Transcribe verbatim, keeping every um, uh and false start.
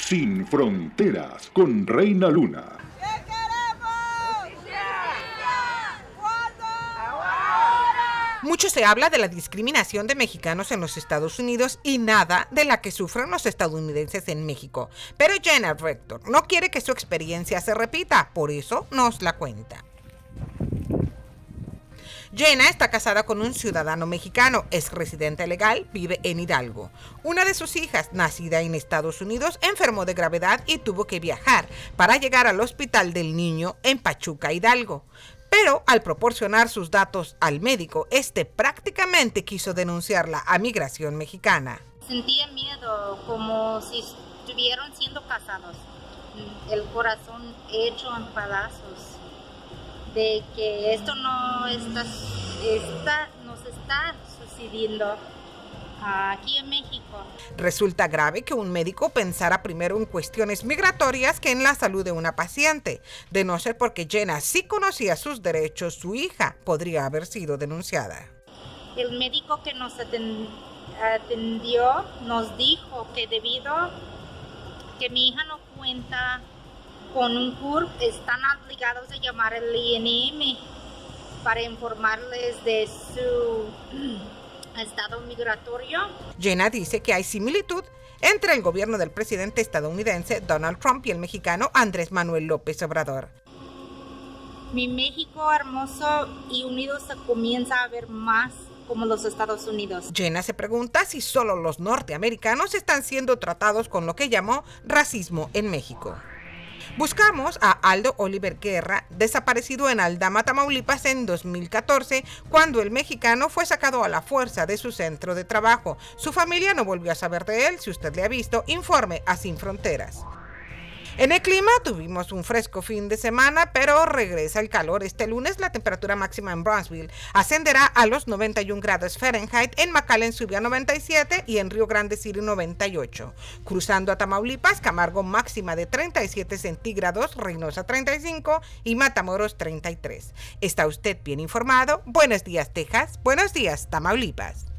Sin Fronteras con Reina Luna. ¿Qué queremos? ¡Justicia! ¿Cuándo? ¡Ahora! Mucho se habla de la discriminación de mexicanos en los Estados Unidos y nada de la que sufren los estadounidenses en México. Pero Jenna Rector no quiere que su experiencia se repita, por eso nos la cuenta. Jenna está casada con un ciudadano mexicano, es residente legal, vive en Hidalgo. Una de sus hijas, nacida en Estados Unidos, enfermó de gravedad y tuvo que viajar para llegar al hospital del niño en Pachuca, Hidalgo. Pero al proporcionar sus datos al médico, este prácticamente quiso denunciarla a Migración Mexicana. Sentía miedo, como si estuvieran siendo casados, el corazón hecho en pedazos, de que esto no está, está, nos está sucediendo aquí en México. Resulta grave que un médico pensara primero en cuestiones migratorias que en la salud de una paciente. De no ser porque Jenna sí conocía sus derechos, su hija podría haber sido denunciada. El médico que nos atendió nos dijo que debido a que mi hija no cuenta con un C U R P, están obligados a llamar al I N M para informarles de su estado migratorio. Jenna dice que hay similitud entre el gobierno del presidente estadounidense Donald Trump y el mexicano Andrés Manuel López Obrador. Mi México hermoso y unido se comienza a ver más como los Estados Unidos. Jenna se pregunta si solo los norteamericanos están siendo tratados con lo que llamó racismo en México. Buscamos a Aldo Oliver Guerra, desaparecido en Aldama, Tamaulipas en dos mil catorce, cuando el mexicano fue sacado a la fuerza de su centro de trabajo. Su familia no volvió a saber de él. Si usted le ha visto, informe a Sin Fronteras. En el clima tuvimos un fresco fin de semana, pero regresa el calor. Este lunes la temperatura máxima en Brownsville ascenderá a los noventa y un grados Fahrenheit, en McAllen subió a noventa y siete y en Río Grande City noventa y ocho. Cruzando a Tamaulipas, Camargo máxima de treinta y siete centígrados, Reynosa treinta y cinco y Matamoros treinta y tres. ¿Está usted bien informado? Buenos días, Texas. Buenos días, Tamaulipas.